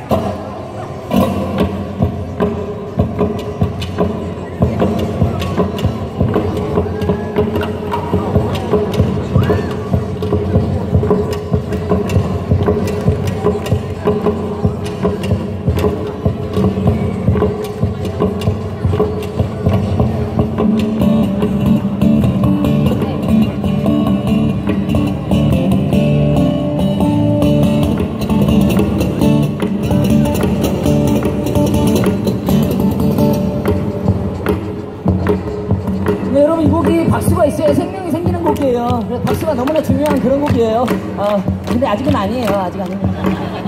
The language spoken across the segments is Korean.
박수가 있어야 생명이 생기는 곡이에요. 그래서 박수가 너무나 중요한 그런 곡이에요. 근데 아직은 아니에요. 아직 아닙니다.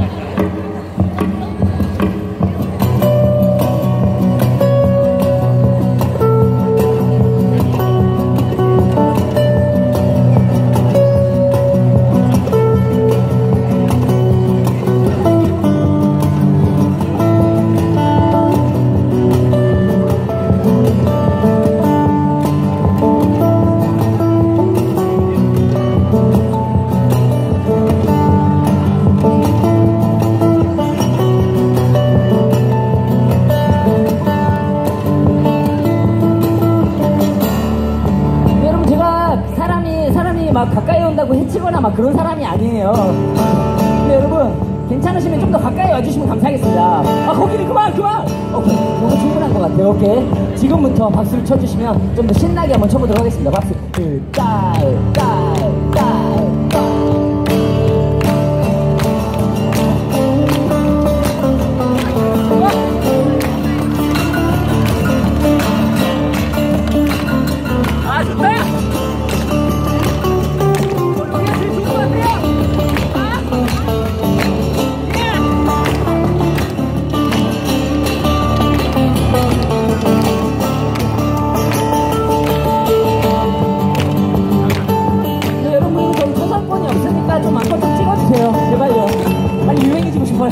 막 가까이 온다고 해치거나 막 그런 사람이 아니에요. 근데 여러분 괜찮으시면 좀 더 가까이 와주시면 감사하겠습니다. 거기는 그만! 오케이, 너무 충분한 것 같아요. 오케이, 지금부터 박수를 쳐주시면 좀 더 신나게 한번 쳐보도록 하겠습니다. 박수. 좋다! 좀 마음껏 좀 찍어주세요. 제발요. 빨리 유행해지고 싶어요.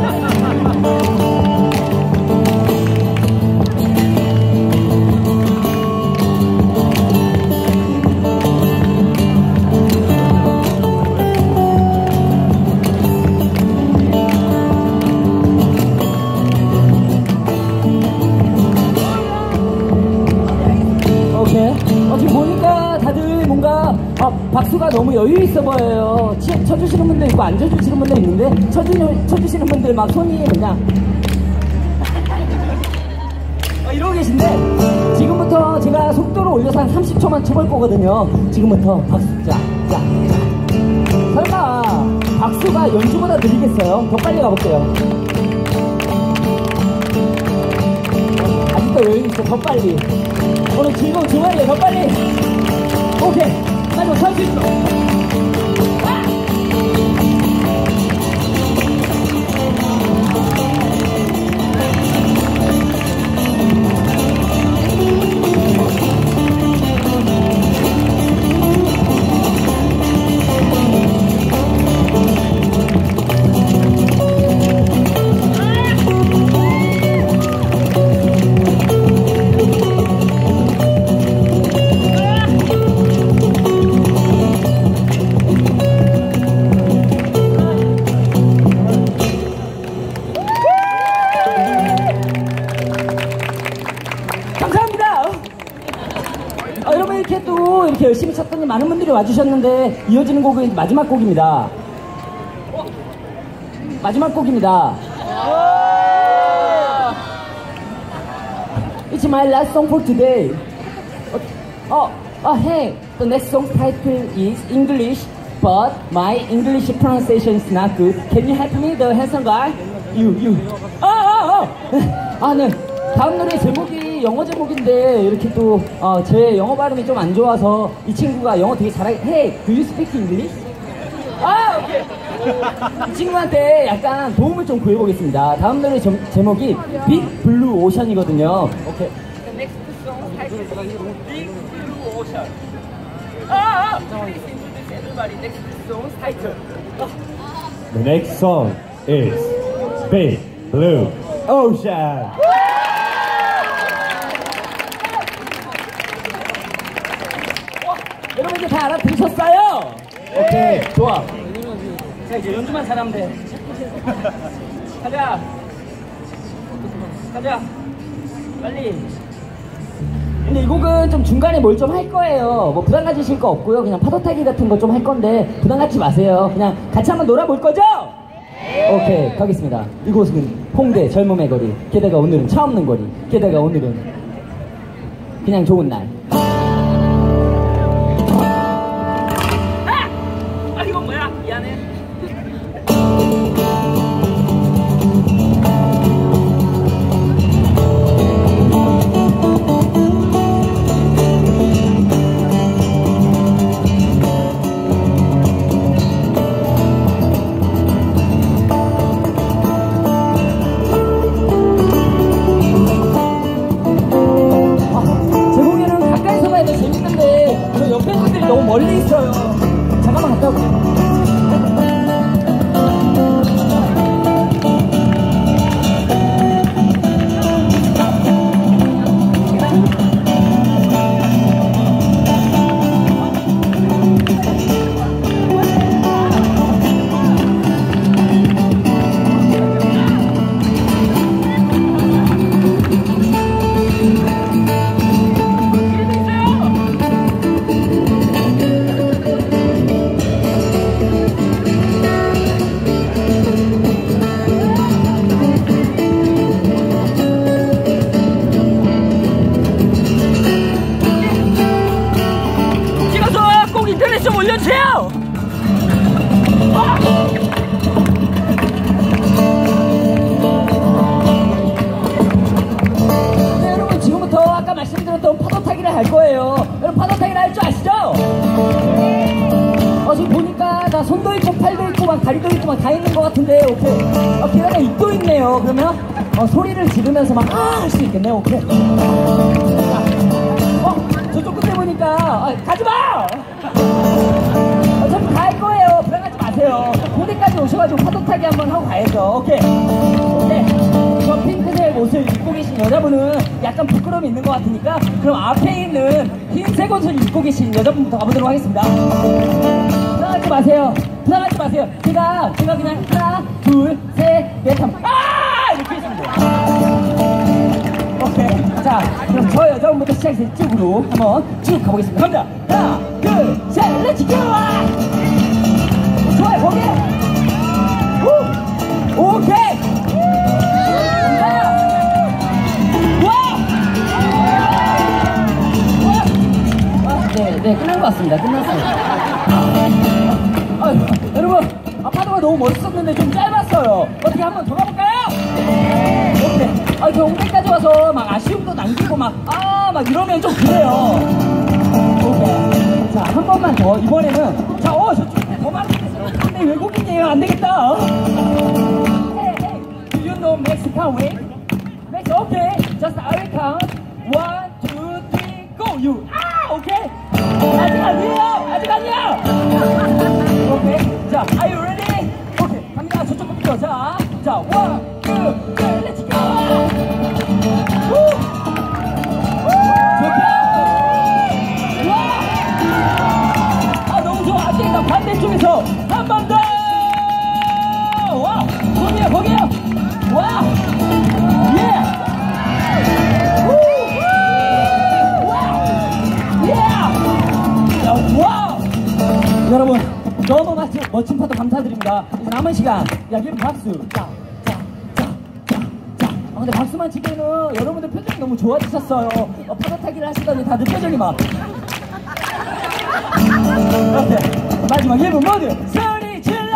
오케이. 지금 보니까 다들 뭔가 박수가 너무 여유 있어 보여요. 쳐주시는 분들 있고 안 쳐주시는 분들 있는데 쳐주시는 분들 막 손이 그냥 이러고 계신데 지금부터 제가 속도를 올려서 한 30초만 쳐볼 거거든요. 지금부터 박수 자. 설마 박수가 연주보다 느리겠어요? 더 빨리 가볼게요. 아직도 여유 있어. 더 빨리. 오늘 즐거운 주말이에요. 더 빨리. 오케이. 나 좀 살 수 있어. 여러분 이렇게 또 이렇게 열심히 쳤더니 많은 분들이 와주셨는데 이어지는 곡은 마지막 곡입니다. 마지막 곡입니다. It's my last song for today. Hey, the next song title is English, but my English pronunciation is not good. Can you help me, the handsome guy? You. 네. 다음 노래 제목이 영어 제목인데 이렇게 또 제 영어 발음이 좀 안 좋아서 이 친구가 영어 되게 잘하게. Hey, do you speak English? 오케이. 이 친구한테 약간 도움을 좀 구해보겠습니다. 다음 노래 제목이 Big Blue Ocean이거든요. 오케이. The next song title is Big Blue Ocean. Please introduce everybody. Next song's title. The next song is Big Blue Ocean. 여러분 이제 다 알아들으셨어요? 오케이, 좋아. 자, 이제 연주만 잘하면 돼. 가자. 가자. 빨리. 근데 이 곡은 좀 중간에 뭘 좀 할 거예요. 뭐 부담 가지실 거 없고요. 그냥 파도 타기 같은 거 좀 할 건데 부담 갖지 마세요. 그냥 같이 한번 놀아볼 거죠? 네. 오케이, 가겠습니다. 이곳은 홍대 젊음의 거리. 게다가 오늘은 차 없는 거리. 게다가 오늘은 그냥 좋은 날. 아, 이건 뭐야? 미안해. 너무 멀리 있어요. 잠깐만 갔다 올게요. 좀 올려주세요! 네, 여러분 지금부터 아까 말씀드렸던 파도 타기를 할 거예요. 여러분 파도 타기를 할 줄 아시죠? 지금 보니까 나 손도 있고 팔도 있고 막 다리도 있고 막 다 있는 것 같은데 오케이. 게다가 입도 있네요. 그러면 소리를 지르면서 막 할 수 있겠네요. 오케이. 저쪽 끝에 보니까 가지마! 어차피 다 할 거예요. 불안하지 마세요. 고대까지 오셔가지고 파도 타기 한번 하고 가야죠. 오케이. 오케이. 저 핑크색 옷을 입고 계신 여자분은 약간 부끄러움이 있는 것 같으니까 그럼 앞에 있는 흰색 옷을 입고 계신 여자분부터 가보도록 하겠습니다. 불안하지 마세요. 불안하지 마세요. 제가 그냥 하나, 둘, 셋, 넷 하면 이렇게 했습니다. 오케이. 자, 그럼 저 여자분부터 시작해서 이쪽으로 한번 쭉 가보겠습니다. 갑니다. 하나, 둘, 셋, 렛츠 고! 좋아요, 거기! 오케이! 네, 끝난 것 같습니다. 끝났어요. 여러분, 파도가 너무 멋있었는데 좀 짧았어요. 어떻게 한번 더 가볼까요? 오케이. 저 홍대까지 와서 막 아쉬움도 남기고 막 이러면 좀 그래요. 오케이. 자, 한 번만 더. 이번에는, 저쪽에 더 많겠어요. 근데 외국인이에요. 안 되겠다. Hey, do you know Mexican way? Okay. Just I will count. 1, 2, 3, go. You. 오케이. 아직 아니에요. 오케이. 자, are you ready? 오케이. 갑니다. 저쪽 부터. 자, 1, 2, 3, let's go. 너무 좋아. 안 되겠다. 반대쪽에서 한 번 더. 와, 거기요. 와, 예. 와우! 여러분 너무 멋진 파도 감사드립니다. 이제 남은 시간 여러분 박수. 자. 근데 박수만 치기에는 여러분들 표정이 너무 좋아지셨어요. 파도 타기를 하시더니 다들 표정이 막. 오케이. 마지막 1분 모두 소리 질러!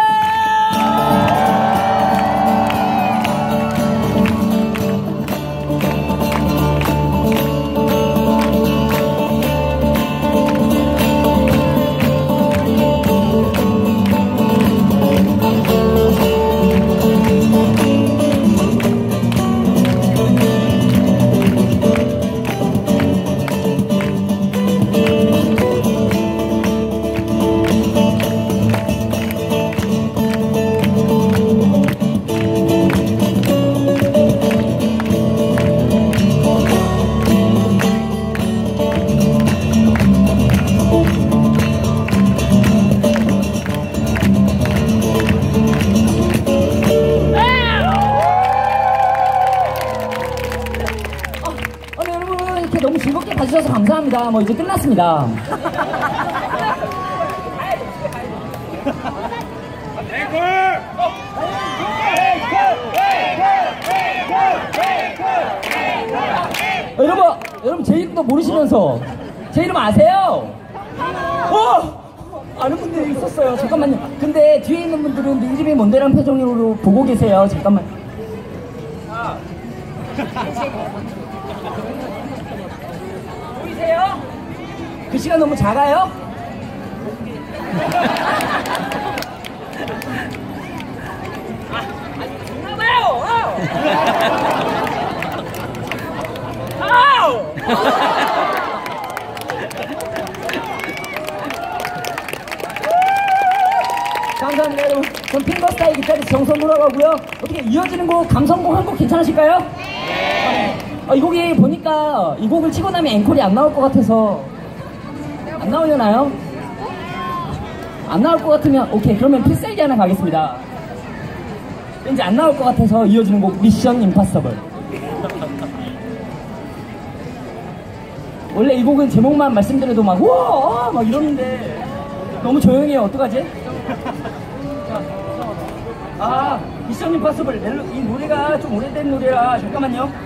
너무 즐겁게 봐주셔서 감사합니다. 뭐 이제 끝났습니다. 여러분 제 이름도 모르시면서 제 이름 아세요? 아는 분들이 있었어요. 잠깐만요. 근데 뒤에 있는 분들은 내 이름이 뭔데라는 표정으로 보고 계세요. 잠깐만. 보이세요? 글씨가 너무 작아요? 정말요? 감사합니다 여러분. 전 핑거스타일 기타리스트 정선우라고 하고요. 어떻게 이어지는 곡 감성곡 한 곡 괜찮으실까요? 네. 이 곡이 보니까 이 곡을 치고 나면 앵콜이 안 나올 것 같아서 안 나오려나요? 안 나올 것 같으면 오케이 그러면 필살기 하나 가겠습니다. 왠지 안 나올 것 같아서 이어지는 곡 미션 임파서블. 원래 이 곡은 제목만 말씀드려도 막 우와 막 이러는데 너무 조용해요. 어떡하지? 미션 임파서블 이 노래가 좀 오래된 노래라 잠깐만요.